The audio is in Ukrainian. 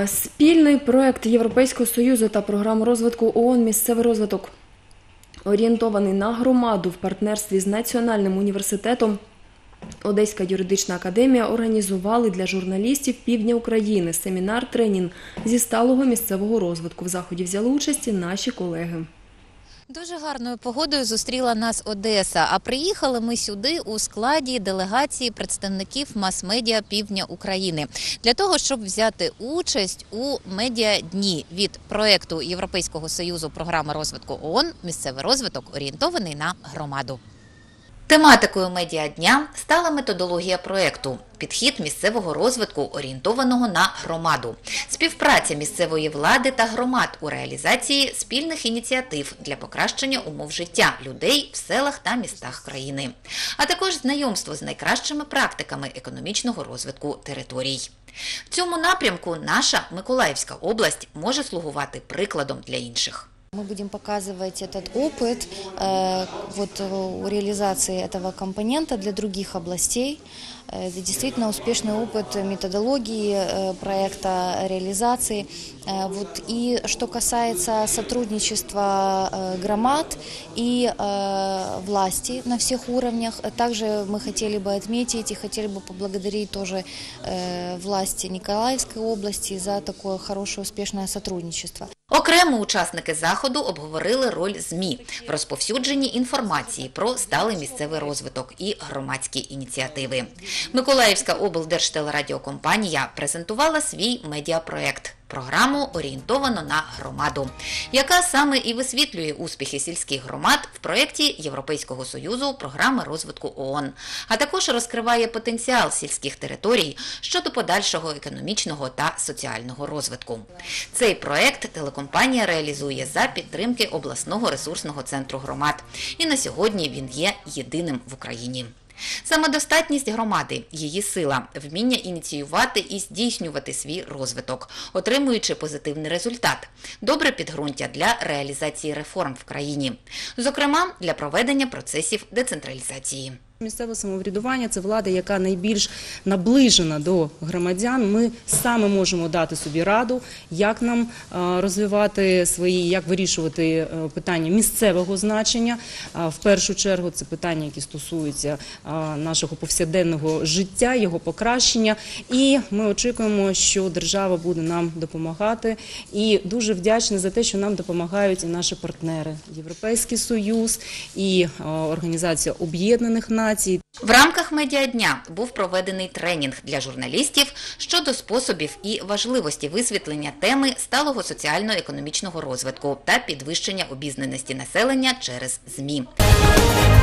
Спільний проект Європейського Союзу та програм розвитку ООН «Місцевий розвиток», орієнтований на громаду в партнерстві з Національним університетом, Одеська юридична академія організували для журналістів Півдня України семінар-тренінг зі сталого місцевого розвитку. В заході взяли участь наші колеги. Дуже гарною погодою зустріла нас Одеса, а приїхали ми сюди у складі делегації представників мас-медіа Півдня України для того, щоб взяти участь у медіадні від проєкту Європейського Союзу програми розвитку ООН «Місцевий розвиток», орієнтований на громаду. Тематикою медіадня стала методологія проєкту – підхід місцевого розвитку, орієнтованого на громаду, співпраця місцевої влади та громад у реалізації спільних ініціатив для покращення умов життя людей в селах та містах країни, а також знайомство з найкращими практиками економічного розвитку територій. В цьому напрямку наша Миколаївська область може слугувати прикладом для інших. Мы будем показывать этот опыт реализации этого компонента для других областей. Это действительно успешный опыт методологии проекта, реализации. И что касается сотрудничества громад и власти на всех уровнях, также мы хотели бы отметить и хотели бы поблагодарить тоже власти Николаевской области за такое хорошее успешное сотрудничество. Окремо учасники заходу обговорили роль ЗМІ в розповсюдженні інформації про сталий місцевий розвиток і громадські ініціативи. Миколаївська облдержтелерадіокомпанія презентувала свій медіапроєкт – програму «Орієнтовано на громаду», яка саме і висвітлює успіхи сільських громад в проєкті Європейського Союзу програми розвитку ООН, а також розкриває потенціал сільських територій щодо подальшого економічного та соціального розвитку. Цей проєкт телекомпанія реалізує за підтримки обласного ресурсного центру громад, і на сьогодні він є єдиним в Україні. Самодостатність громади, її сила, вміння ініціювати і здійснювати свій розвиток, отримуючи позитивний результат, добре підґрунтя для реалізації реформ в країні, зокрема для проведення процесів децентралізації. Місцеве самоврядування – це влада, яка найбільш наближена до громадян. Ми саме можемо дати собі раду, як нам розвивати як вирішувати питання місцевого значення. В першу чергу це питання, які стосуються нашого повсякденного життя, його покращення. І ми очікуємо, що держава буде нам допомагати. І дуже вдячні за те, що нам допомагають і наші партнери – Європейський Союз і Організація Об'єднаних Націй. В рамках медіадня був проведений тренінг для журналістів щодо способів і важливості висвітлення теми сталого соціально-економічного розвитку та підвищення обізнаності населення через ЗМІ.